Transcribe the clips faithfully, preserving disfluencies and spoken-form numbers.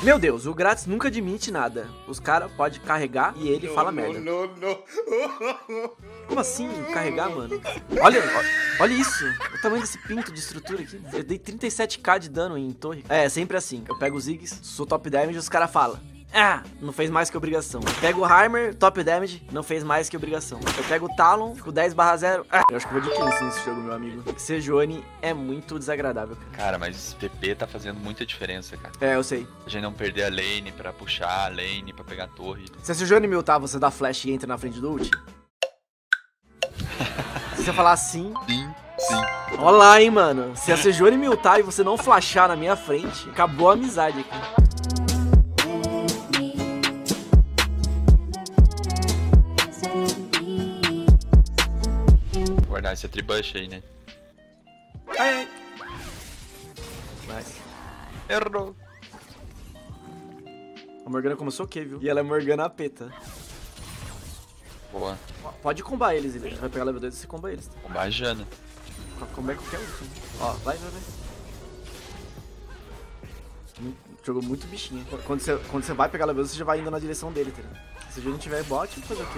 Meu Deus, o grátis nunca admite nada. Os caras podem carregar e ele fala merda. Não, não. Como assim carregar, mano? Olha, olha isso. O tamanho desse pinto de estrutura aqui. Eu dei trinta e sete k de dano em torre. É, sempre assim. Eu pego os Ziggs, sou top damage e os caras falam: ah, não fez mais que obrigação. Eu pego o Heimer, top damage, não fez mais que obrigação. Eu pego o Talon, fico dez barra zero. Ah, eu acho que eu vou de quinze nesse jogo, meu amigo. Sejuani é muito desagradável. Cara, mas esse P P tá fazendo muita diferença, cara. É, eu sei. A gente não perder a lane pra puxar a lane, pra pegar a torre. Se a Sejuani me ultar, você dá flash e entra na frente do ult? Se você falar assim... Sim, sim. Olha lá, hein, mano. Se a Sejuani me ultar e você não flashar na minha frente, acabou a amizade aqui. Guardar esse tribush aí, né? Ai, ai. Nice. Errou. A Morgana começou o quê, viu? E ela é Morgana A P, tá? Boa. Pode combar eles, ele vai pegar level dois e você comba eles. Tá? Combar a Jana. Combar qualquer um. Ó, vai, vai, vai. Muito, jogou muito bichinho. Quando você, quando você vai pegar level dois, você já vai indo na direção dele, tá ligado? Se ele não tiver bot, fazer o quê?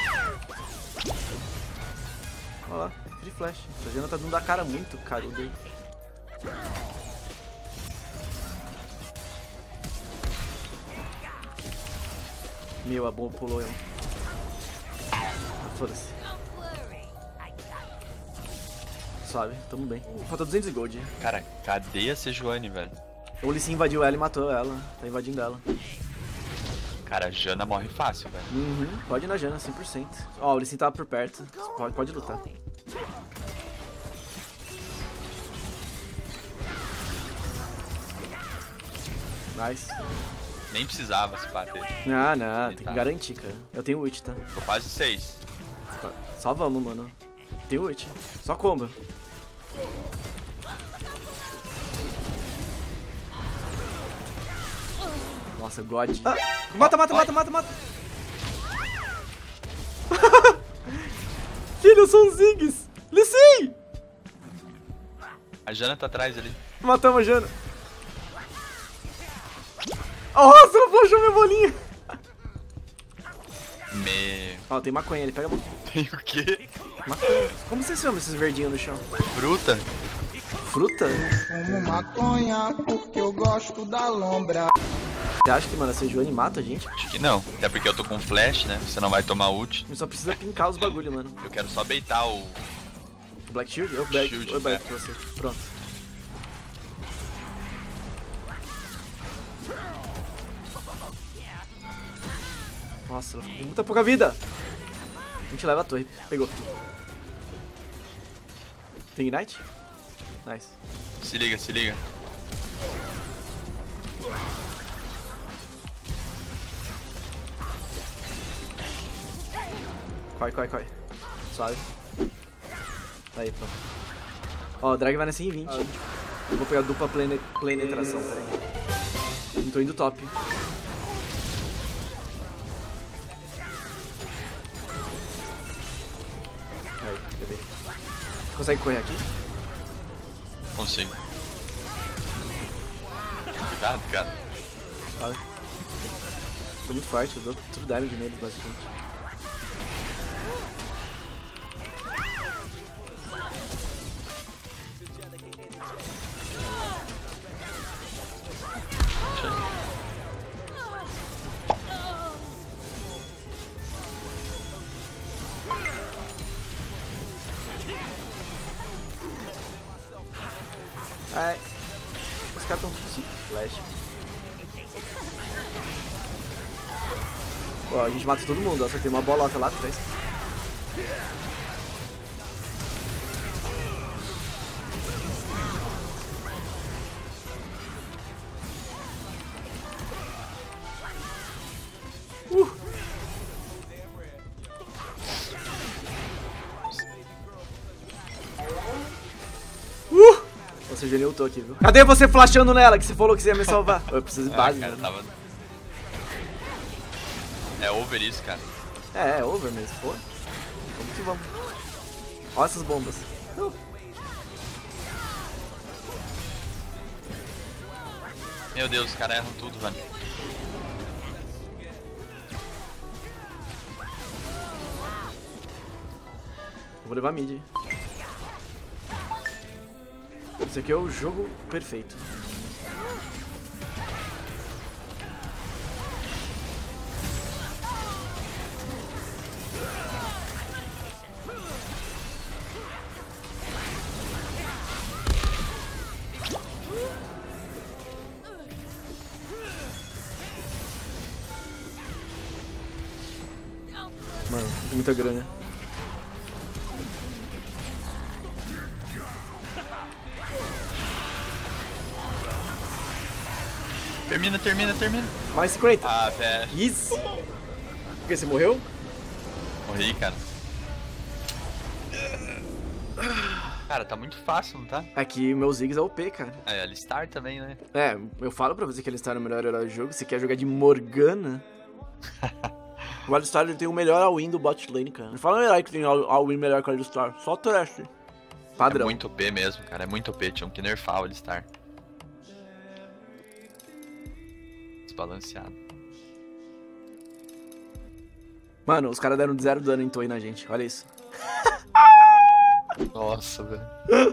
Olha lá, free flash. A Jana tá dando da cara muito, cara. Meu, a bomba pulou eu. Foda-se. Suave, tamo bem. Falta duzentos de gold. Cara, cadê a Sejuani, velho? O Lee Sin invadiu ela e matou ela. Tá invadindo ela. Cara, a Jana morre fácil, velho. Uhum, pode ir na Jana, cem por cento. Ó, o Lee Sin tava por perto. Pode, pode lutar. Nice. Nem precisava se bater. Ah, não, tem que Tá. garantir, cara. Eu tenho ult, tá? Tô quase seis. Só vamos, mano. Tem ult. Só comba. Nossa, God. Ah, mata, mata, mata, mata, mata. Filho, são os Ziggs. Lee Sin! A Jana tá atrás ali. Matamos a Jana. Nossa, ela flashou minha bolinha. Me... Ó, tem maconha ali, pega a maconha. Tem o quê? Maconha. Como vocês chamam esses verdinhos no chão? Fruta? Fruta? Fumo maconha porque eu gosto da lombra. Você acha que, mano, a Sejuani mata a gente? Acho que não. Até porque eu tô com flash, né? Você não vai tomar ult. A gente só precisa pincar os bagulho, mano. Eu quero só baitar o... O Black Shield? Eu back, Shield, eu back é. pra você. Pronto. Nossa, ela ficou com muita pouca vida. A gente leva a torre. Pegou. Tem Ignite? Nice. Se liga, se liga. Corre, corre, corre. Suave. Aí, pronto. Ó, o drag vai nascer em vinte. Eu vou pegar dupla plane penetração, peraí. Não tô indo top. Aí, cadê? Você consegue correr aqui? Consigo. Cuidado, cara. Suave. Tô muito forte, eu dou tudo damage nele, basicamente. Ai, os caras tão flash. Ó, a gente mata todo mundo, ó, só tem uma bolota lá atrás. Uh! Uh! Você já ultou aqui, viu? Cadê você flashando nela que você falou que você ia me salvar? Eu preciso de base, Ah, cara, né? tava... É over isso, cara. É, é over mesmo, pô. Vamos que vamos. Olha essas bombas. Uh. Meu Deus, os caras erram tudo, velho. Vou levar mid. Esse aqui é o jogo perfeito. Mano, muita grana. Termina, termina, termina. Mais cinquenta. Ah, velho. Isso. Por que, você morreu? Morri, cara. Cara, tá muito fácil, não tá? Aqui, meu Ziggs é O P, cara. É, Alistar também, né? É, eu falo pra você que Alistar é o melhor herói do jogo. Se quer jogar de Morgana... O Alistar ele tem o melhor all-in do bot lane, cara. Não fala um herói que tem all-in melhor que o Alistar. Só o Thresh. Padrão. É muito O P mesmo, cara. É muito O P. Tinham que nerfar o Alistar. Desbalanceado. Mano, os caras deram zero dano em torre na gente. Olha isso. Nossa, velho.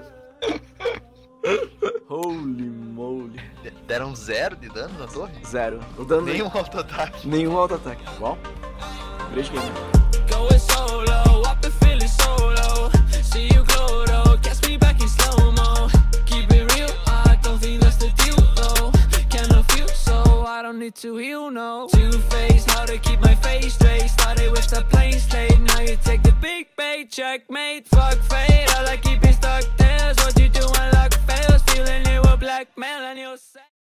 Holy moly. Deram zero de dano na torre? Zero. O dano Nenhum auto-ataque. Nenhum auto-ataque. Bom, great game. Going solo, I've been feeling solo. See you glow though, catch me back in slow-mo. Keep it real, I don't think that's the deal though. Cannot feel so, I don't need to heal, no. Two-faced, how to keep my face straight. Started with the plain slate, now you take the big bait. Checkmate, fuck fate, all I keep is stuck there. What you do when luck fails, feeling it will blackmail and you'll say